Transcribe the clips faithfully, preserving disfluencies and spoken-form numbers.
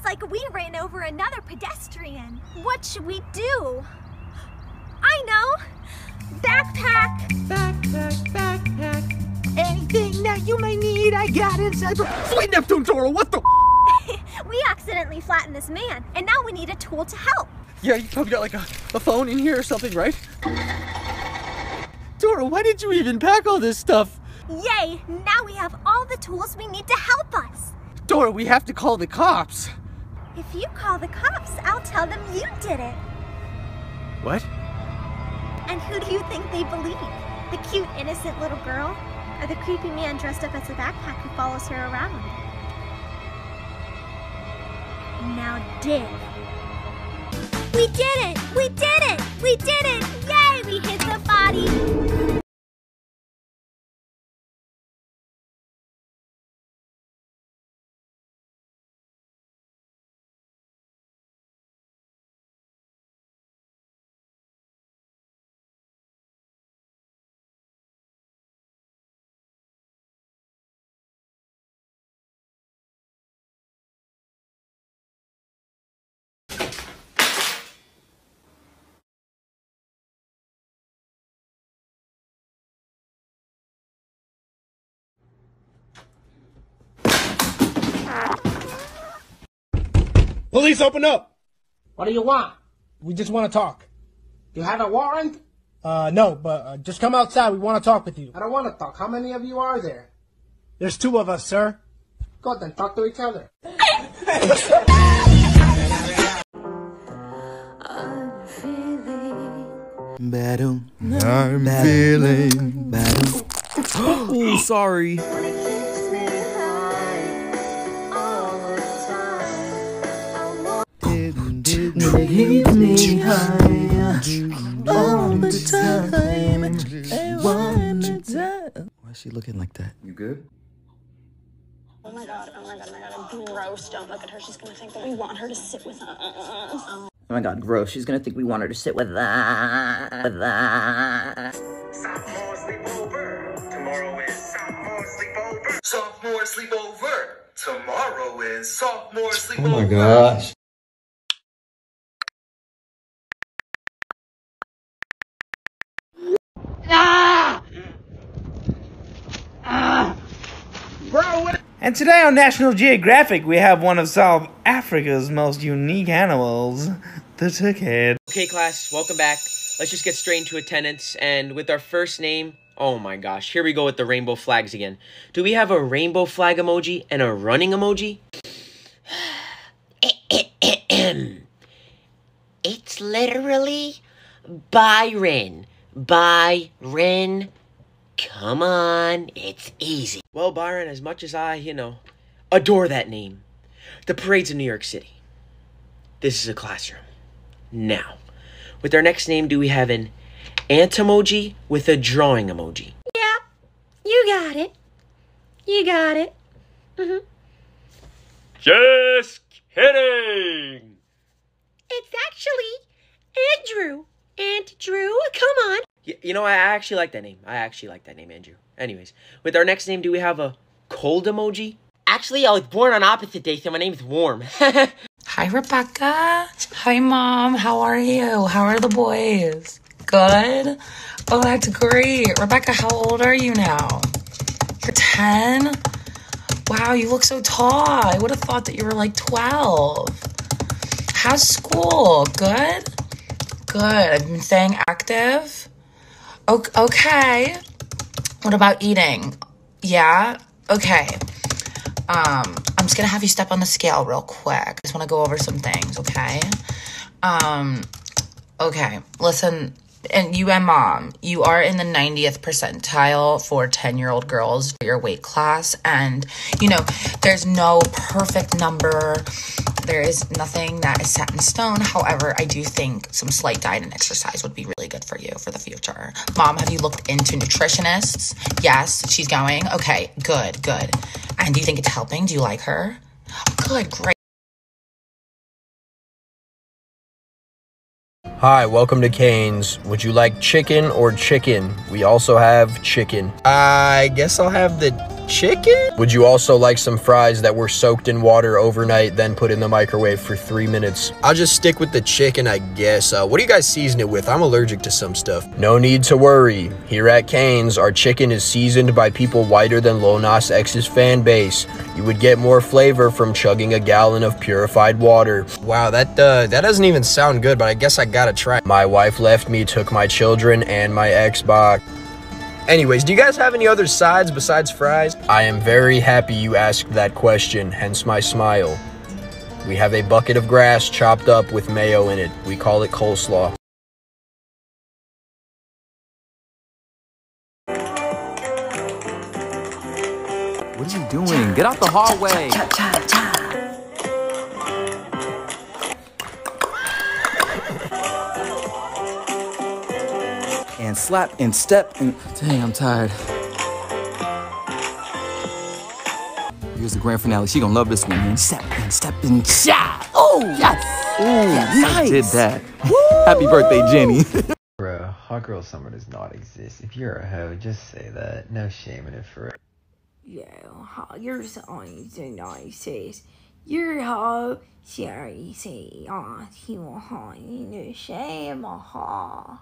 looks like we ran over another pedestrian. What should we do? I know! Backpack! Backpack, backpack. Anything that you may need, I got inside. Sweet Neptune, Dora, what the? We accidentally flattened this man, and now we need a tool to help. Yeah, you probably got like a, a phone in here or something, right? Dora, why did you even pack all this stuff? Yay! Now we have all the tools we need to help us. Dora, we have to call the cops. If you call the cops, I'll tell them you did it. What? And who do you think they believe? The cute, innocent little girl? Or the creepy man dressed up as a backpack who follows her around? Now dig. We did it! We did it! We did it! Yay! We hit the body! Police, open up! What do you want? We just want to talk. You have a warrant? Uh, no, but uh, just come outside. We want to talk with you. I don't want to talk. How many of you are there? There's two of us, sir. Go then, talk to each other. I'm feeling bad. I'm feeling bad. Oh, sorry. Keep me high all the time. Why is she looking like that? You good? Oh my god, oh my god, oh my god, gross. Don't look at her. She's gonna think that we want her to sit with us. Oh my god, gross. She's gonna think we want her to sit with that. With that. Sophomore sleepover. Tomorrow is sophomore sleepover. Sophomore sleepover. Tomorrow is sophomore sleepover. Oh my gosh. Ah! Ah! Bro, what? And today on National Geographic, we have one of South Africa's most unique animals, the toucan. Okay, class, welcome back. Let's just get straight into attendance. And with our first name, oh my gosh, here we go with the rainbow flags again. Do we have a rainbow flag emoji and a running emoji? It's literally Byron. Byron. Come on, it's easy. Well, Byron, as much as I, you know, adore that name, the parade's in New York City. This is a classroom. Now, with our next name, do we have an ant emoji with a drawing emoji? Yeah, you got it. You got it. Mm-hmm. Just kidding! It's actually Andrew. Aunt Drew, come on. Y you know, I actually like that name. I actually like that name, Andrew. Anyways, with our next name, do we have a cold emoji? Actually, I was born on opposite day, so my name's Warm. Hi, Rebecca. Hi, Mom. How are you? How are the boys? Good? Oh, that's great. Rebecca, how old are you now? You're ten? Wow, you look so tall. I would have thought that you were like twelve. How's school? Good? Good. I've been staying active. Okay. What about eating? Yeah? Okay. Um, I'm just gonna have you step on the scale real quick. I just wanna go over some things, okay? Um, okay. Listen, and you and Mom, you are in the ninetieth percentile for ten-year-old girls for your weight class. And, you know, there's no perfect number. There is nothing that is set in stone. However, I do think some slight diet and exercise would be really good for you for the future. Mom, have you looked into nutritionists? Yes, she's going. Okay, good, good. And do you think it's helping? Do you like her? Good, great. Hi, welcome to Cane's. Would you like chicken or chicken? We also have chicken. I guess I'll have the Chicken? Would you also like some fries that were soaked in water overnight, then put in the microwave for three minutes? I'll just stick with the chicken, I guess. Uh, what do you guys season it with? I'm allergic to some stuff. No need to worry. Here at Cane's, our chicken is seasoned by people whiter than Lil Nas X's fan base. You would get more flavor from chugging a gallon of purified water. Wow, that uh, that doesn't even sound good, but I guess I gotta try. My wife left me, took my children, and my Xbox. Anyways, do you guys have any other sides besides fries? I am very happy you asked that question, hence my smile. We have a bucket of grass chopped up with mayo in it. We call it coleslaw. What are you doing? Get out the hallway. Cha, cha, cha. And slap and step and dang, I'm tired. Here's the grand finale. She gonna love this one, man. Step and step and shot. Oh yes. Ooh, yes. Nice. Did that. Woo. Happy birthday, Jenny. Bro, hot girl summer does not exist. If you're a hoe, just say that. No shame in it for it. Yeah, you're so nice. You're how sorry say ah he will ha no shame ha.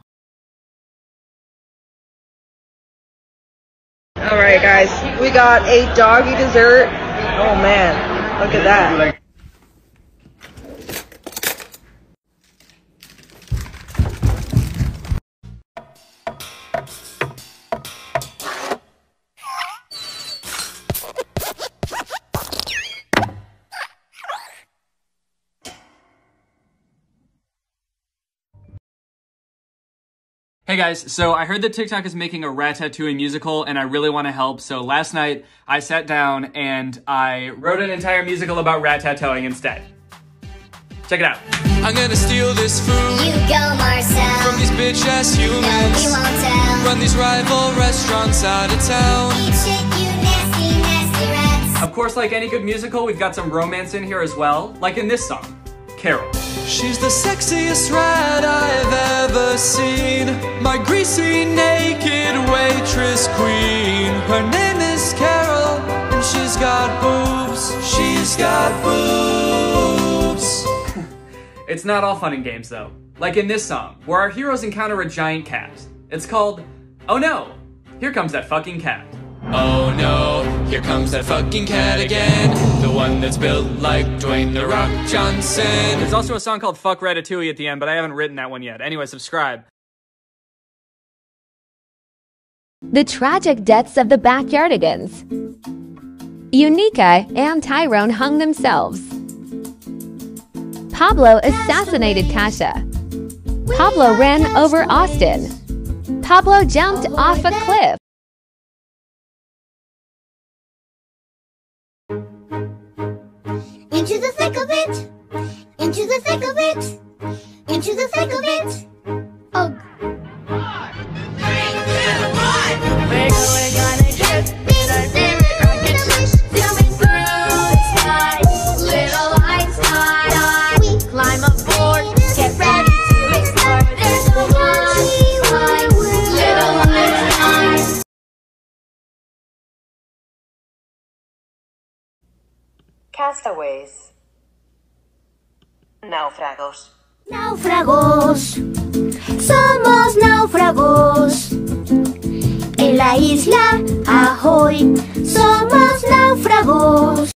Alright guys, we got a doggy dessert. Oh man, look at that. Hey guys, so I heard that TikTok is making a Ratatouille musical and I really want to help, so last night I sat down and I wrote an entire musical about ratatouille instead. Check it out. I'm gonna steal this food. You go, Marcel. From these bitch ass humans. No, we won't tell. Run these rival restaurants out of town. Eat shit, you nasty, nasty rats. Of course, like any good musical, we've got some romance in here as well, like in this song, Carol. She's the sexiest rat I've ever seen. My greasy, naked waitress queen. Her name is Carol, and she's got boobs. She's got boobs. It's not all fun and games though. Like in this song, where our heroes encounter a giant cat. It's called, Oh No, Here Comes That Fucking Cat. Oh no, here comes that fucking cat again. The one that's built like Dwayne The Rock Johnson. There's also a song called Fuck Ratatouille at the end, but I haven't written that one yet. Anyway, subscribe. The tragic deaths of the Backyardigans. Unica and Tyrone hung themselves. Pablo assassinated Kasha. Pablo ran over Austin. Pablo jumped off a cliff. Into the thick of it, into the thick of it, into the thick of it. Oh. Five, three, two, one. We're going on a trip in our favorite rocket ship, zooming through the sky. Little lights die. We climb aboard, get ready to explore. There's a wide, wide world. Little lights die. Castaways. Náufragos. Náufragos. Somos náufragos. En la isla, ahoy. Somos náufragos.